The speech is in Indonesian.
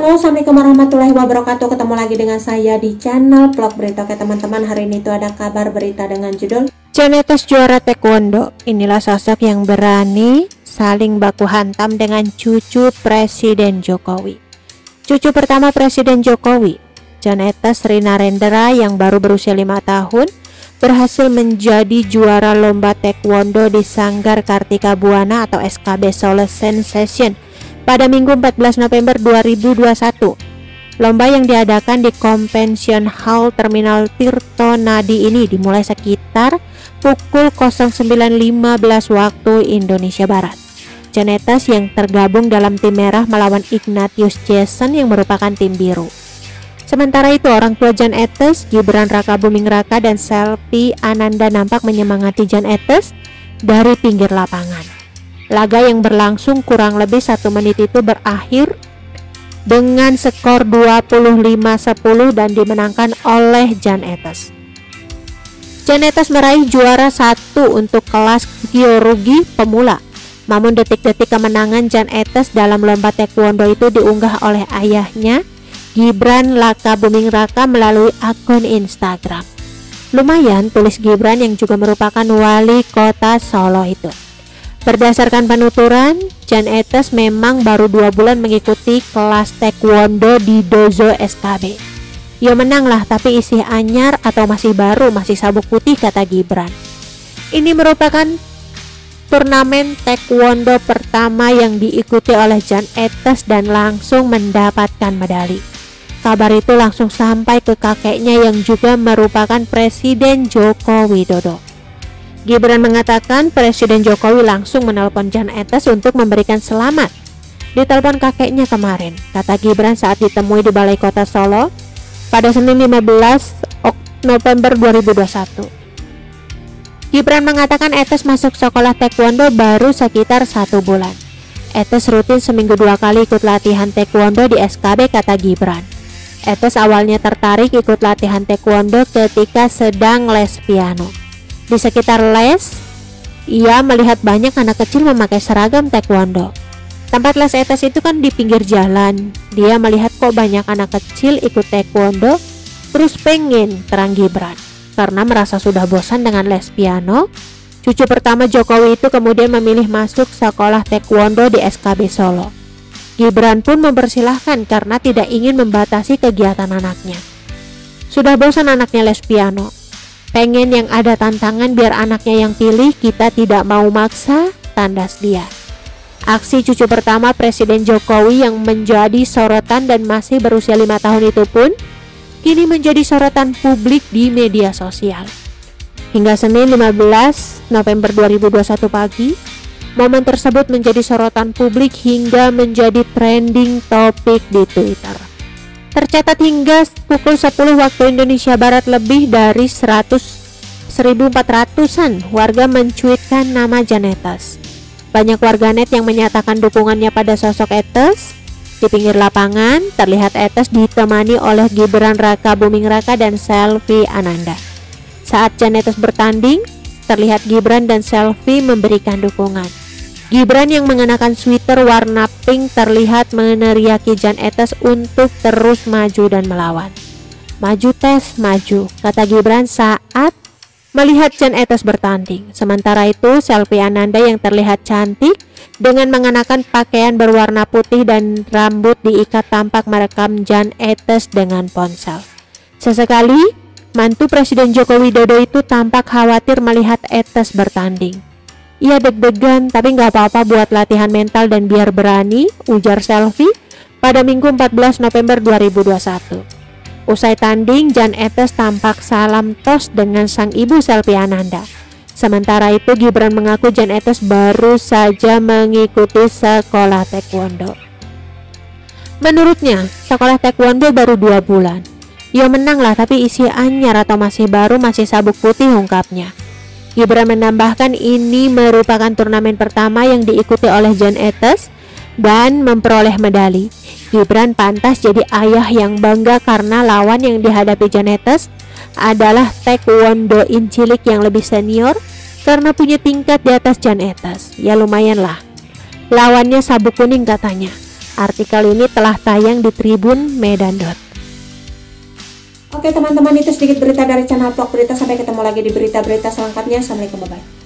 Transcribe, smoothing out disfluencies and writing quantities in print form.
Halo, assalamualaikum warahmatullahi wabarakatuh. Ketemu lagi dengan saya di channel vlog berita. Oke teman-teman, hari ini tuh ada kabar berita dengan judul Jan Etes juara taekwondo. Inilah sosok yang berani saling baku hantam dengan cucu Presiden Jokowi. Cucu pertama Presiden Jokowi, Jan Etes Rinarendra yang baru berusia 5 tahun, berhasil menjadi juara lomba taekwondo di Sanggar Kartika Buana atau SKB Solo Sensation pada Minggu 14 November 2021. Lomba yang diadakan di Convention Hall Terminal Tirto Nadi ini dimulai sekitar pukul 09.15 waktu Indonesia Barat. Jan Etes yang tergabung dalam tim merah melawan Ignatius Jason yang merupakan tim biru. Sementara itu, orang tua Jan Etes, Gibran Rakabuming Raka dan Selvi Ananda nampak menyemangati Jan Etes dari pinggir lapangan. Laga yang berlangsung kurang lebih 1 menit itu berakhir dengan skor 25-10 dan dimenangkan oleh Jan Etes. Jan Etes meraih juara 1 untuk kelas Kyorugi pemula. Namun detik-detik kemenangan Jan Etes dalam lomba taekwondo itu diunggah oleh ayahnya, Gibran Rakabuming Raka, melalui akun Instagram. Lumayan, tulis Gibran yang juga merupakan wali kota Solo itu. Berdasarkan penuturan, Jan Etes memang baru 2 bulan mengikuti kelas taekwondo di Dojo SKB. Ya menang lah, tapi isi anyar atau masih baru, masih sabuk putih, kata Gibran. Ini merupakan turnamen taekwondo pertama yang diikuti oleh Jan Etes dan langsung mendapatkan medali. Kabar itu langsung sampai ke kakeknya yang juga merupakan Presiden Joko Widodo. Gibran mengatakan Presiden Jokowi langsung menelpon Jan Etes untuk memberikan selamat. Ditelepon kakeknya kemarin, kata Gibran saat ditemui di Balai Kota Solo pada Senin 15 November 2021. Gibran mengatakan Etes masuk sekolah taekwondo baru sekitar 1 bulan. Etes rutin seminggu 2 kali ikut latihan taekwondo di SKB, kata Gibran. Etes awalnya tertarik ikut latihan taekwondo ketika sedang les piano. Di sekitar les, ia melihat banyak anak kecil memakai seragam taekwondo. Tempat les Etes itu kan di pinggir jalan. Dia melihat kok banyak anak kecil ikut taekwondo, terus pengen, terang Gibran. Karena merasa sudah bosan dengan les piano, cucu pertama Jokowi itu kemudian memilih masuk sekolah taekwondo di SKB Solo. Gibran pun mempersilahkan karena tidak ingin membatasi kegiatan anaknya. Sudah bosan anaknya les piano, pengen yang ada tantangan biar anaknya yang pilih, kita tidak mau maksa, tandas dia. Aksi cucu pertama Presiden Jokowi yang menjadi sorotan dan masih berusia 5 tahun itu pun kini menjadi sorotan publik di media sosial. Hingga Senin 15 November 2021 pagi, momen tersebut menjadi sorotan publik hingga menjadi trending topik di Twitter. Tercatat hingga pukul 10 waktu Indonesia Barat lebih dari 1.400-an warga mencuitkan nama Jan Etes. Banyak warganet yang menyatakan dukungannya pada sosok Etes. Di pinggir lapangan terlihat Etes ditemani oleh Gibran Rakabuming Raka dan Selvi Ananda. Saat Jan Etes bertanding, terlihat Gibran dan Selvi memberikan dukungan. Gibran yang mengenakan sweater warna pink terlihat meneriaki Jan Etes untuk terus maju dan melawan. Maju Tes, maju, kata Gibran saat melihat Jan Etes bertanding. Sementara itu, Selvi Ananda yang terlihat cantik dengan mengenakan pakaian berwarna putih dan rambut diikat tampak merekam Jan Etes dengan ponsel. Sesekali, mantu Presiden Joko Widodo itu tampak khawatir melihat Etes bertanding. Ia deg-degan, tapi nggak apa-apa buat latihan mental dan biar berani, ujar Selvi pada Minggu 14 November 2021. Usai tanding, Jan Etes tampak salam tos dengan sang ibu Selvi Ananda. Sementara itu, Gibran mengaku Jan Etes baru saja mengikuti sekolah taekwondo. Menurutnya, sekolah taekwondo baru 2 bulan. Ya menang lah, tapi isi anyar atau masih baru, masih sabuk putih, ungkapnya. Gibran menambahkan ini merupakan turnamen pertama yang diikuti oleh Jan Etes dan memperoleh medali. Gibran pantas jadi ayah yang bangga karena lawan yang dihadapi Jan Etes adalah taekwondoin cilik yang lebih senior karena punya tingkat di atas Jan Etes. Ya lumayan lah. Lawannya sabuk kuning katanya. Artikel ini telah tayang di Tribun Medan. Oke teman-teman, itu sedikit berita dari channel Vlog Berita. Sampai ketemu lagi di berita-berita selengkapnya. Assalamualaikum, bye-bye.